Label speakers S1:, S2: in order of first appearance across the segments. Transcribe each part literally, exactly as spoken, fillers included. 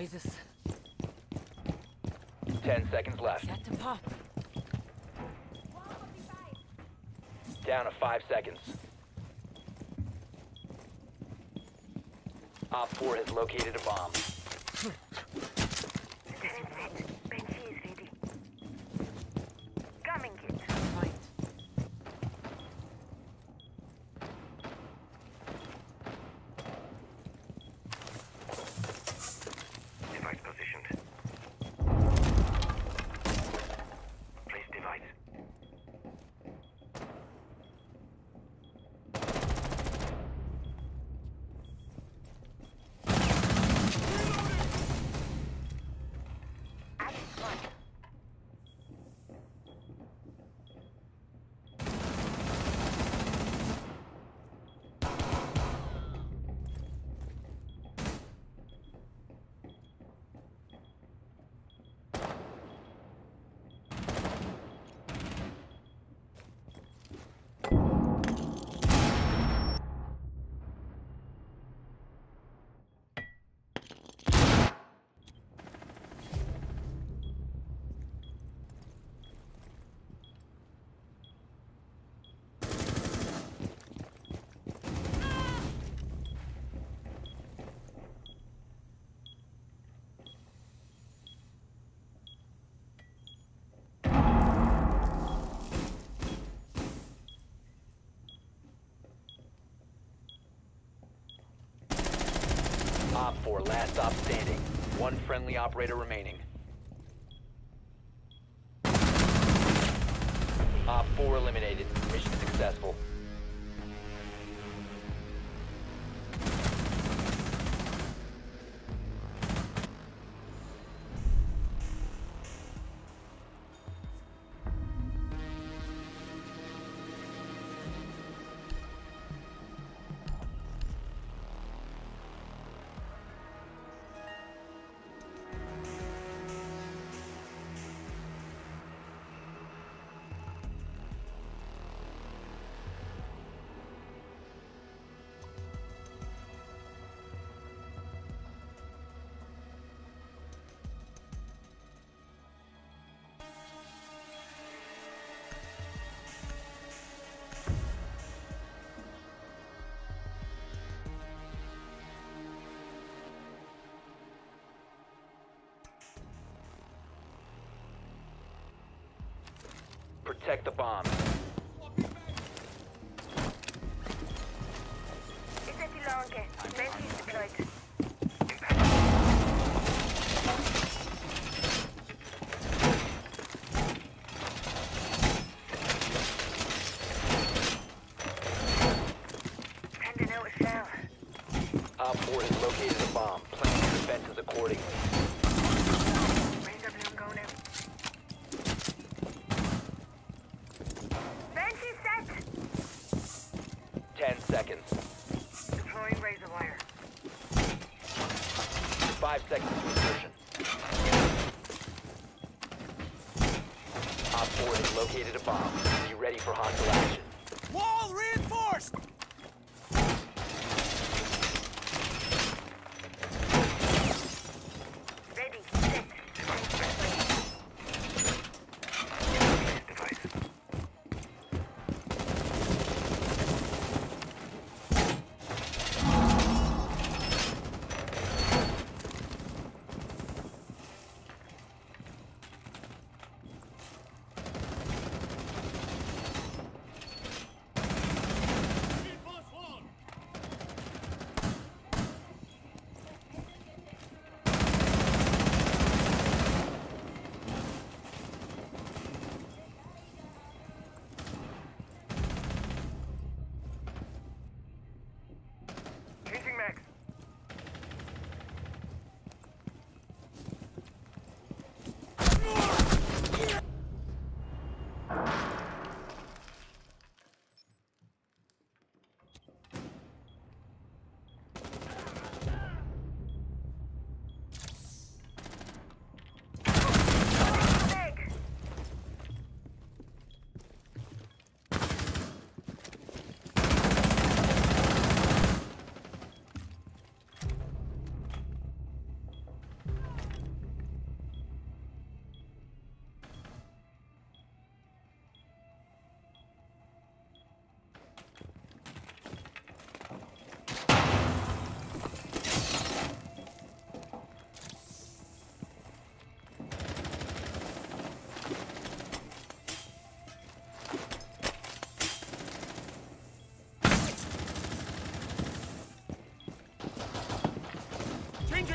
S1: noises.
S2: Ten seconds left.
S1: Set to pop.
S2: Down to five seconds. Op four has located a bomb.
S1: Point.
S3: Device positioned. Place device.
S2: Op four, last stop standing. One friendly operator remaining. Op four eliminated. Mission successful. Protect the bomb. Op four has located a bomb. Plan your defenses accordingly. Ten seconds.
S3: Deploying razor wire.
S2: Five seconds to insertion. Op four has located a bomb. Be ready for hostile action.
S4: Wall reinforced!
S3: Ready. Set. Place device.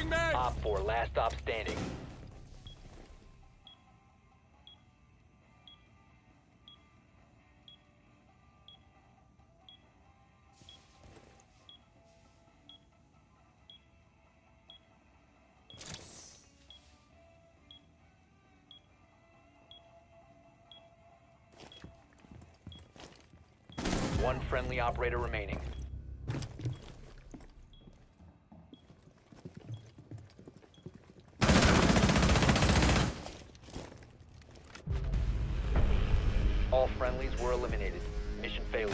S4: Changing mag!
S2: Op four, last stop standing. One friendly operator remaining. All friendlies were eliminated. Mission failure.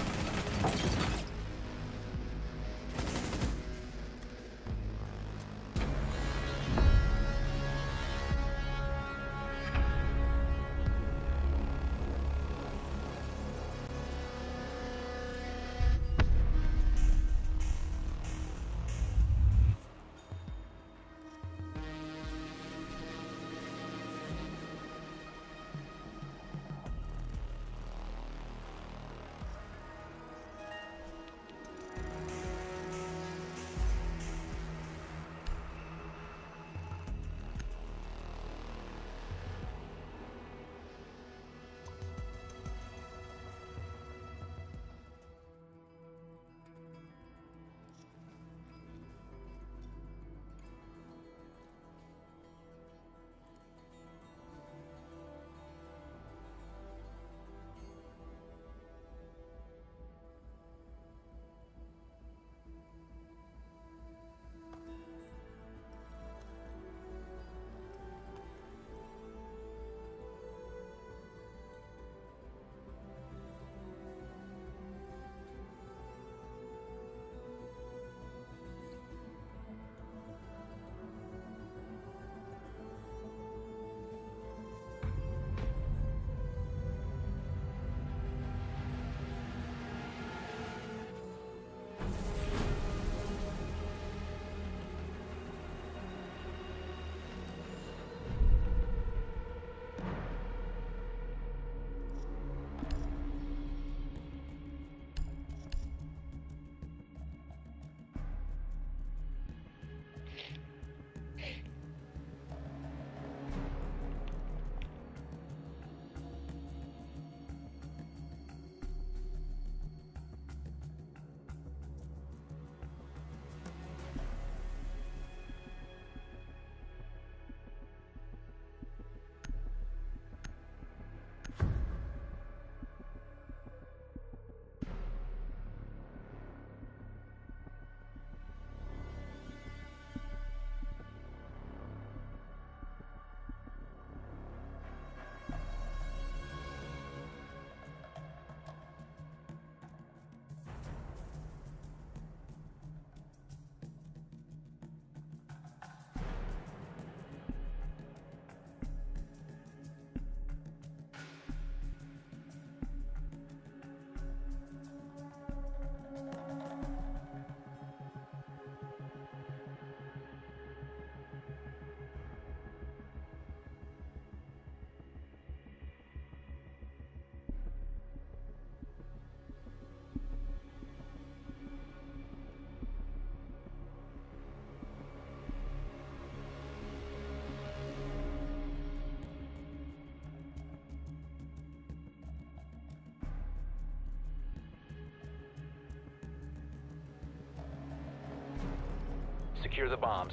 S2: Secure the bombs.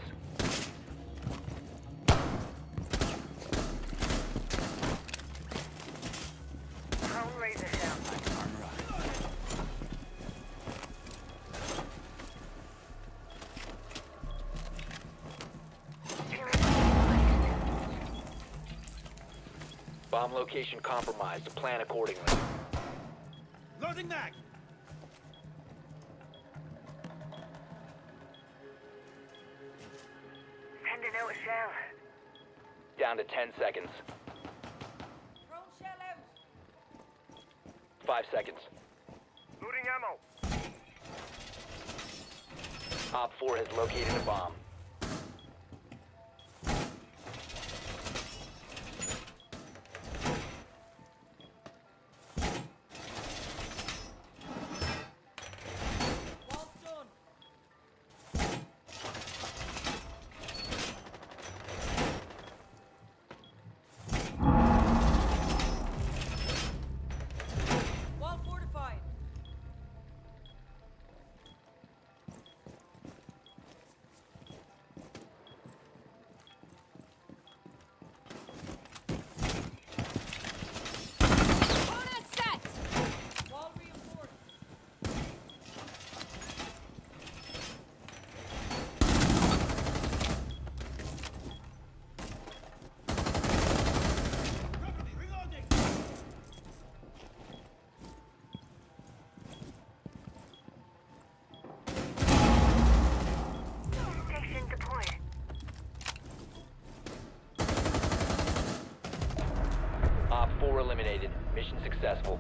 S3: Drone razor down.
S2: Bomb location compromised. Plan accordingly.
S4: Loading mag!
S3: Sending out a shell.
S2: Down to ten seconds.
S3: Drone shell out.
S2: Five seconds.
S3: Loading ammo.
S2: Op four has located a bomb. eliminated. Mission successful.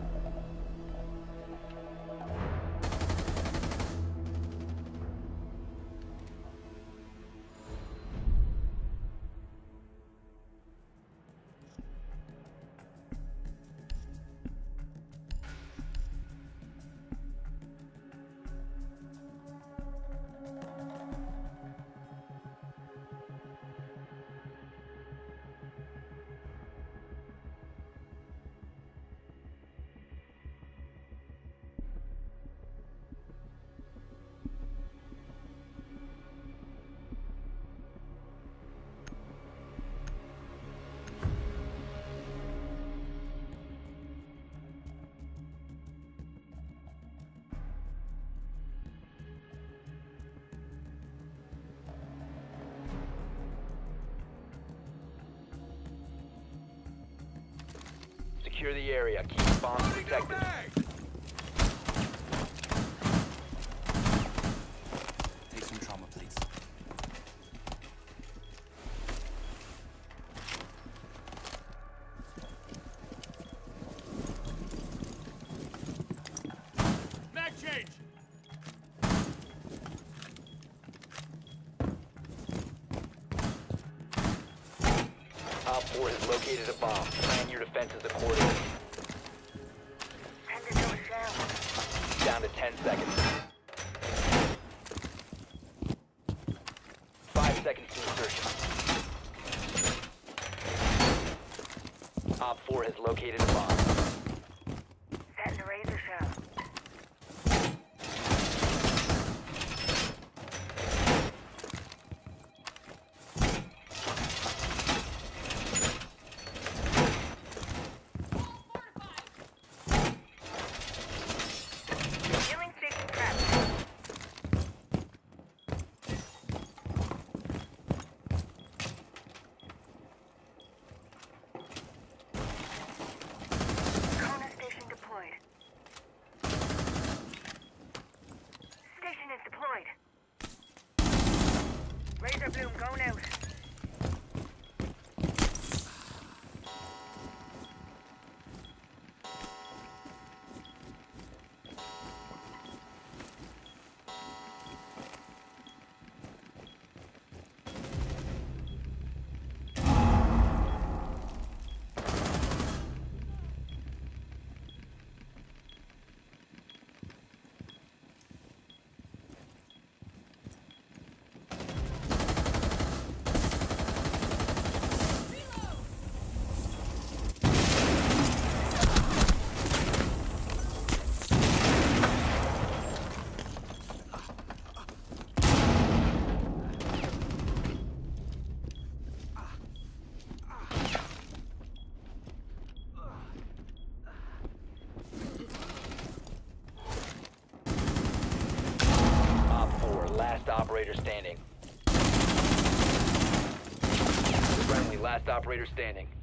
S2: Secure the area. Keep the bombs
S4: Loading out
S2: protected.
S4: mag!
S1: Take some trauma, please.
S4: Mag change!
S2: Op four has located a bomb. Plan your defenses accordingly.
S3: Send it to a shell.
S2: Down to ten seconds. Five seconds to insertion. Op four has located a bomb.
S3: Setting a razor shell. Healing station trapped. Kona station deployed. Station is deployed. Razor bloom going out.
S2: Op four, last operator standing. Friendly, last operator standing.